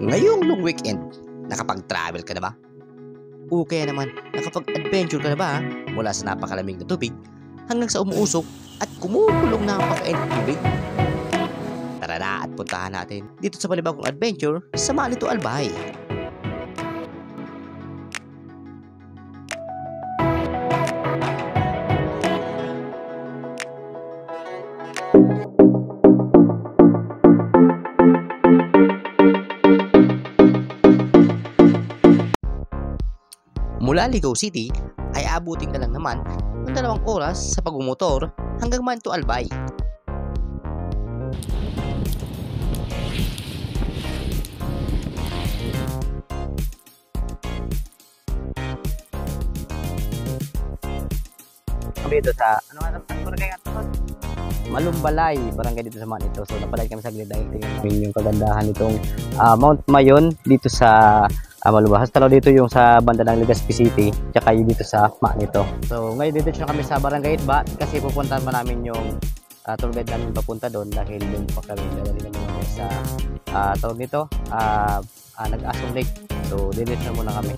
Ngayong long weekend, nakapag-travel ka na ba? O kaya naman, nakapag-adventure ka na ba mula sa napakalamig na tubig hanggang sa umuusok at kumukulong na napakainit na tubig? Tara na at puntahan natin dito sa panibagong adventure sa Manito Albay. Mula Ligaw City ay abutin ka lang naman ng 2 oras sa pagmumotor hanggang Manito Albay. Dito sa barangay nga ito? Malumbalay, barangay dito sa Manito. So napalay kami saglit dahil tingnan namin yung kagandahan nitong Mount Mayon dito sa Malumbalay. Talo dito yung sa banda ng Legazpi City, tsaka yung dito sa Manito. So ngayon dito na kami sa Barangay Itba kasi pupuntahan pa namin yung tour guide namin papunta doon dahil doon pa kami dadali namin sa tawag nito Nag-Asong Lake. So dito na muna kami.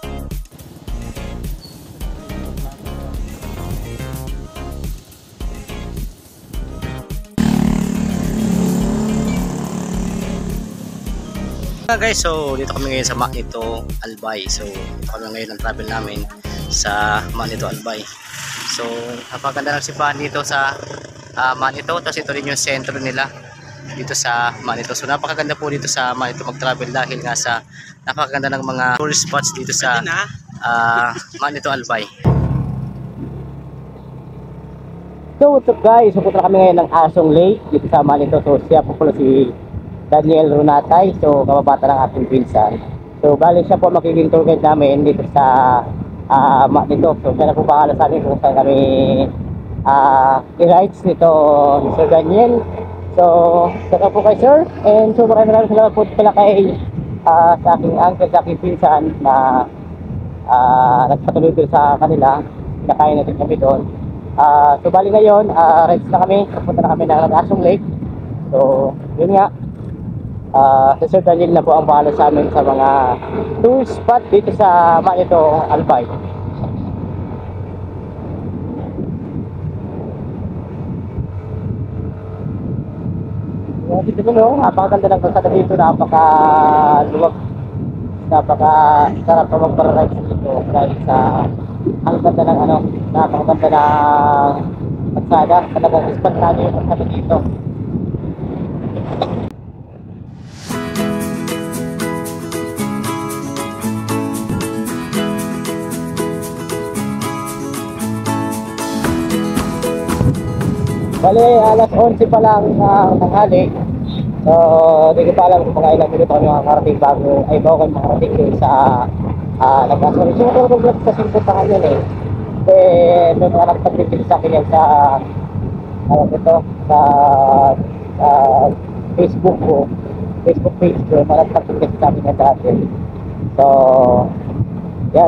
Guys, so dito kami ngayon sa Manito Albay. So dito kami ngayon ang travel namin sa Manito Albay. So napaganda ng simbahan dito sa Manito. Tapos ito rin yung sentro nila dito sa Manito. So napakaganda po dito sa Manito mag-travel dahil nga sa napakaganda ng mga tourist spots dito sa Manito Albay. So what's up guys, pupunta kami ngayon ng Asong Lake dito sa Manito. So siya po pala si Daniel Runatay, so kababata ng ating pinsan. So bali siya po magiging tour guide namin dito sa Manito. So siya na po bahala sa amin kung saan kami i-rides nito ni Sir Daniel. So saka po kay Sir, and so maraming salamat po pala kay sa aking uncle, sa aking pinsan na nagpatuloy din sa kanila. Nakain natin kami doon. So bali ngayon, rides na kami, pupunta na kami ng Asong Lake. So yun nga, si Sir Daniel na po ang bahala sa amin sa mga tourist spot dito sa Manito Albay. Dito mo, napakaganda ng kalsada dito, napaka-luwag, napaka-sarap pa mag-para-rides dito dahil sa ang ganda ng napakaganda ng kalsada, talagang spot na yung kalsada dito. Bale, alas 11 pa lang ng tanghali. So, hindi ko pa alam kung mga ilang minuto kami makakarating bago kami makarating doon sa Nag-Asong. So, ito vlog kasi puntahan yun eh. Kasi may mga nagpag-review sa akin yan sa Facebook ko. Facebook page ko. Mga nagpag-review sa akin yan dati. So, yan.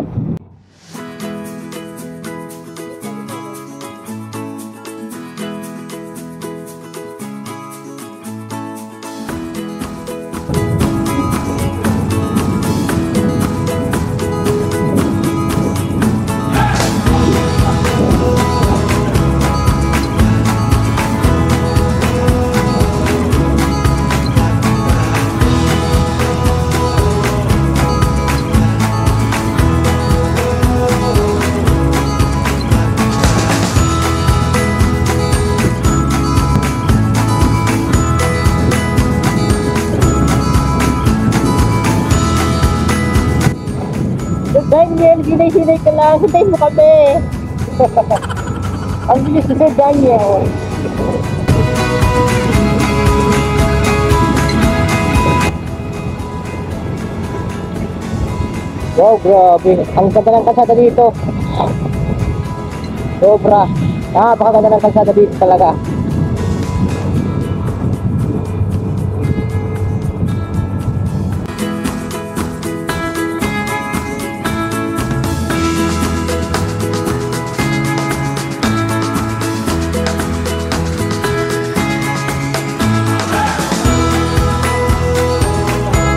Daniel, hinay-hinay ka lang. Hintayin mo kami. Ang bilis ni Sir Daniel. Wow, grabe. Ang ganda ng kalsada dito. Sobra. Napakaganda ng kalsada dito talaga.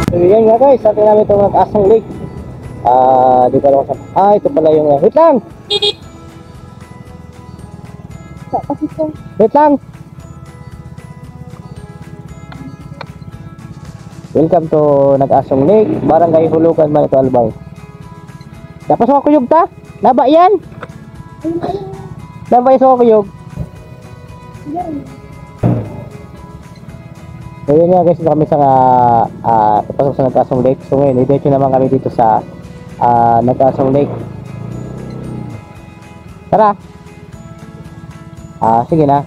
So yan nga guys, atin namin itong nag-asong lake. Dito lang sa... ito pala yung... wait lang! Wait lang! Welcome to Nag-asong Lake, Barangay Hulugan, Manito Albay. Tapos ako kuyog ta? Naba yan? Naba yan ako kuyog? So yun nga guys, dito kami sa pasok sa Nag-asong Lake. So ngayon, i-diretso naman kami dito sa Nag-asong Lake. Tara! Sige na.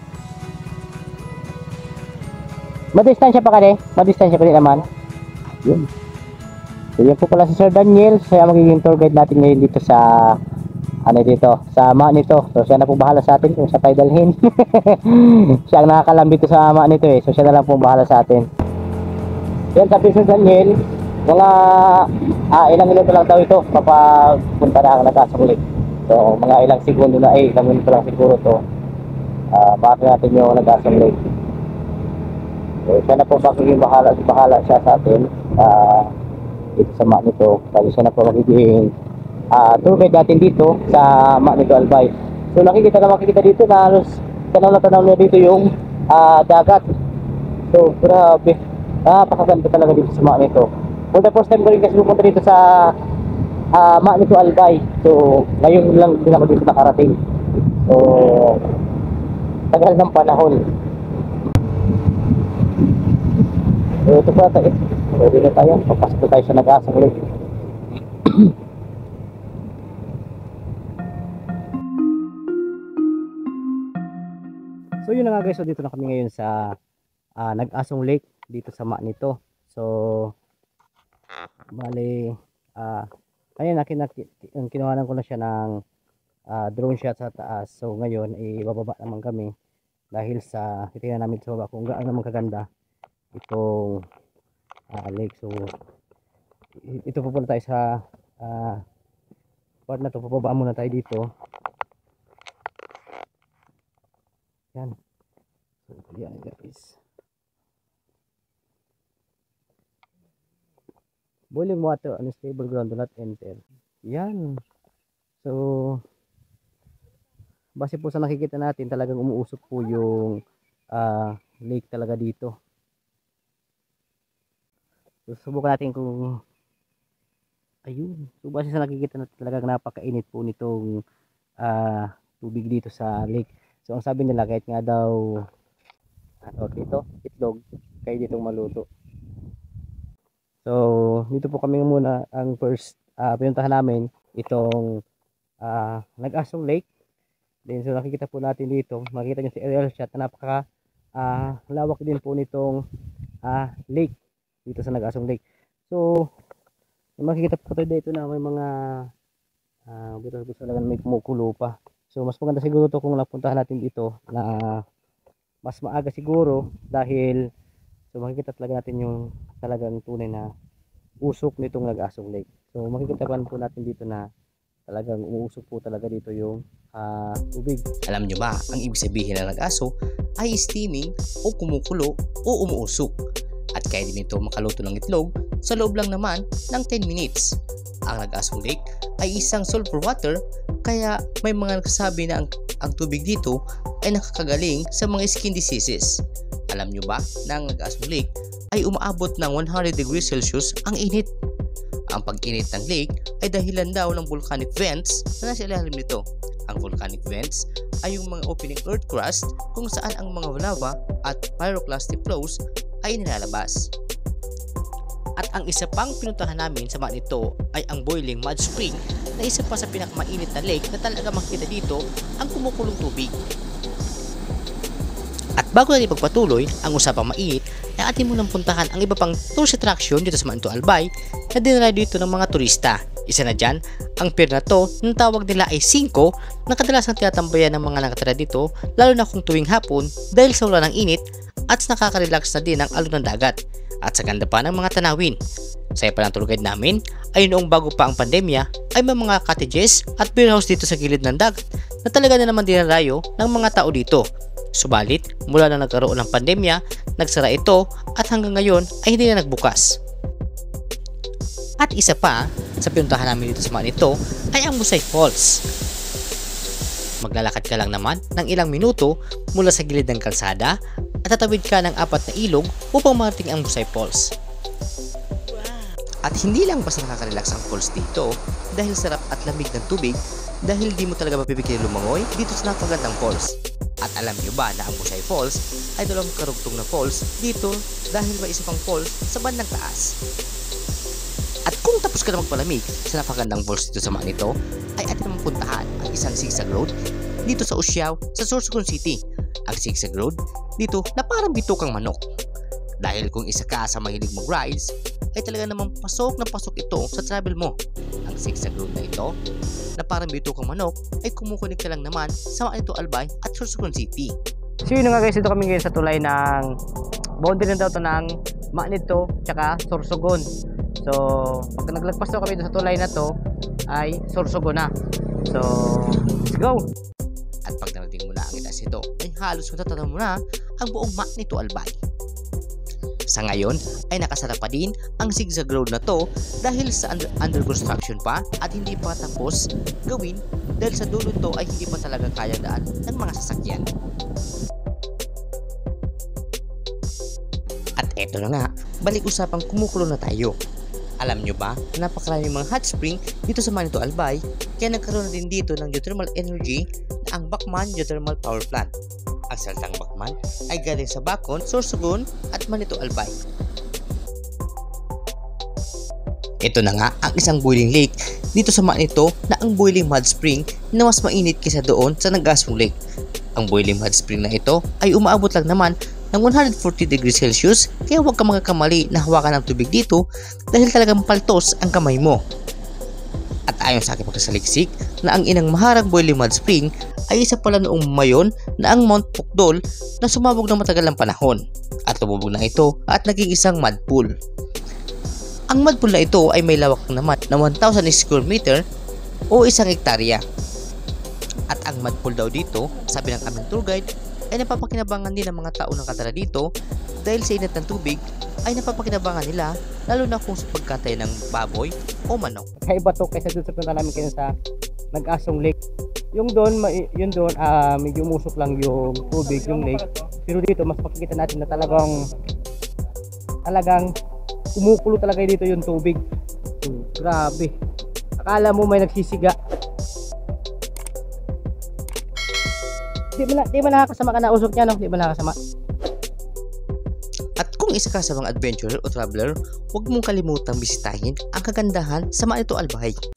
Madistansya pa ka madistansya pa din naman. Yun. So yan po pala si Sir Daniel. Siya magiging tour guide natin ngayon dito sa dito, sa ama nito. So siya na po bahala sa atin kung sa tayo dalhin. Siya ang nakakalam dito sa ama nito So siya na lang po bahala sa atin. Yan, sabi Sir Daniel, mga ilang minuto lang daw ito papapunta na ang Nag-asong Lake. So mga ilang segundo na ilang minuto lang siguro to. Bakit natin yung Nag-asong Lake. So siya na po magiging bahala siya sa atin dito sa mak nito. Kasi siya na po magiging tour guide natin dito sa mak nito Albay. So makikita dito na halos tanaw na dito yung dagat. So grabe, napakaganda talaga dito sa mak nito. For the first time ko rin kasi pumunta dito sa mak nito Albay. So ngayon lang din ako dito nakarating. So tagal ng panahon. So ito pa tayo. Pwede na tayo. Papasok tayo sa Nag-asong Lake. So yun na nga guys. So dito na kami ngayon sa Nag-asong Lake. Dito sa mak nito. So bali ayun, kinuhanan ko na siya ng drone shot sa taas. So ngayon ibababa naman kami dahil sa titingnan namin sa baba kung gaano naman kaganda itong lake. So ito po pala tayo sa part na to. Pababa muna tayo dito. Yan. So yan guys, boiling water on stable ground, do not enter. Yan. So base po sa nakikita natin, talagang umuusok po yung lake talaga dito. So subukan natin kung ayun. So base sa nakikita natin, talagang napakainit po nitong tubig dito sa lake. So ang sabi nila, kahit nga daw dito itlog, kaya ditong maluto. So dito po kami muna ang first pinuntahan namin, itong Nag-asong Lake. Then so nakikita po natin dito, makikita nyo si aerial shot na napaka lawak din po nitong lake dito sa Nag-asong Lake. So makikita po tayo dito na may mga butas-butas talaga, may kumukulo pa. So mas maganda siguro to kung napuntahan natin dito na mas maaga siguro, dahil so makikita talaga natin yung talagang tunay na usok nitong Nag-asong Lake. So makikita po natin dito na talagang umuusok po talaga dito yung tubig. Alam nyo ba ang ibig sabihin ng nag-aso ay steaming o kumukulo o umuusok, at kaya din ito makaluto ng itlog sa loob lang naman ng 10 minutes. Ang Nag-asong Lake ay isang sulfur water, kaya may mga nagsasabi na ang tubig dito ay nakakagaling sa mga skin diseases. Alam nyo ba na ang Nag-asong Lake ay umaabot ng 100 degrees Celsius ang init? Ang pag-init ng lake ay dahilan daw ng volcanic vents na nasa ilalim nito. Ang volcanic vents ay yung mga opening earth crust kung saan ang mga lava at pyroclastic flows ay nilalabas. At ang isa pang pinuntahan namin sa mak nito ay ang Boiling Mud Spring, na isa pa sa pinakamainit na lake na talaga makita dito ang kumukulong tubig. At bago natin pagpatuloy ang usapang mainit, ay atin munang puntahan ang iba pang tourist attraction dito sa Manito Albay na dinala dito ng mga turista. Isa na dyan, ang pier na to, ng tawag nila ay 5, na kadalasang tinatambayan ng mga nakatira dito, lalo na kung tuwing hapon dahil sa ulan ng init at nakaka-relax na din ang alon ng dagat at sa ganda pa ng mga tanawin. Sa iba ng tour guide namin ay noong bago pa ang pandemya ay may mga cottages at beer house dito sa gilid ng dagat na talaga na naman dinarayo ng mga tao dito. Subalit, mula na nagkaroon ng pandemya, nagsara ito at hanggang ngayon ay hindi na nagbukas. At isa pa sa pinuntahan namin dito sa mga ito ay ang Musay Falls. Maglalakad ka lang naman ng ilang minuto mula sa gilid ng kalsada at tatawid ka ng 4 na ilog upang marating ang Musay Falls. At hindi lang basta nakaka-relax ang falls dito dahil sarap at lamig ng tubig, dahil di mo talaga mapipigil lumangoy dito sa napakagandang falls. At alam nyo ba na ang Musay Falls ay dalawang karugtong na falls dito dahil may isa pang falls sa bandang taas. At kung tapos ka na magpalamig sa napakagandang falls dito sa mga nito, ay atin naman puntahan ang isang zigzag road dito sa Usiao sa Sorsogon City. Ang zigzag road dito na parang bitukang manok. Dahil kung isa ka sa mahilig mag-rides, ay talaga namang pasok na pasok ito sa travel mo. Ang zigzag road na ito na parang bitukang manok ay kumukunik ka lang naman sa Manito Albay at Sorsogon City. So yun nga guys, ito kami ngayon sa tulay ng boundary na daw to ng Manito tsaka Sorsogon. So pag naglagpas daw kami dito sa tulay na to ay Sorsogon na. So let's go! At pag narating mo na ang itaas ito ay halos matatanaw mo na ang buong Manito Albay. Sa ngayon ay nakasara pa din ang zigzag road na to dahil sa under construction pa at hindi pa tapos gawin dahil sa dulo to ay hindi pa talaga kaya daan ng mga sasakyan. At eto na nga, balik usapang kumukulo na tayo. Alam nyo ba na napakaraming mga hot spring dito sa Manito Albay, kaya nagkaroon na din dito ng geothermal energy na ang Bacman Geothermal Power Plant. Ang salitang Bacman ay galing sa Bacon, Sorsogon at Manito Albay. Ito na nga ang isang boiling lake dito sa Manito na ang boiling mud spring na mas mainit kaysa doon sa Nagasong Lake. Ang boiling mud spring na ito ay umaabot lang naman ng 140 degrees Celsius, kaya huwag ka magkakamali na hawakan ng tubig dito dahil talagang paltos ang kamay mo. At ayon sa aking pagkasaliksik na ang inang maharang boiling mud spring ay isa pala noong mayon na ang Mount Pukdol na sumabog ng matagal ng panahon at lumubog na ito at naging isang mud pool. Ang mud pool na ito ay may lawak naman na 1,000 square meter o 1 hektarya. At ang mud pool daw dito, sabi ng aming tour guide, ay napapakinabangan din ng mga tao ng katara dito dahil sa init ng tubig ay napapakinabangan nila, lalo na kung sa pagkatay ng baboy o manok. Kaiba to kaysa doon sa punta namin kayo sa Nagasong Lake. Yung doon, medyo umusok lang yung tubig, yung lake. Pero dito mas makikita natin na talagang kumukulo talaga dito yung tubig. Grabe. Akala mo may nagsisiga. Di ba nakakasama ka na usok niya, no? Di ba nakakasama? At kung isa ka sa mga adventurer o traveler, huwag mong kalimutang bisitahin ang kagandahan sa Manito Albay.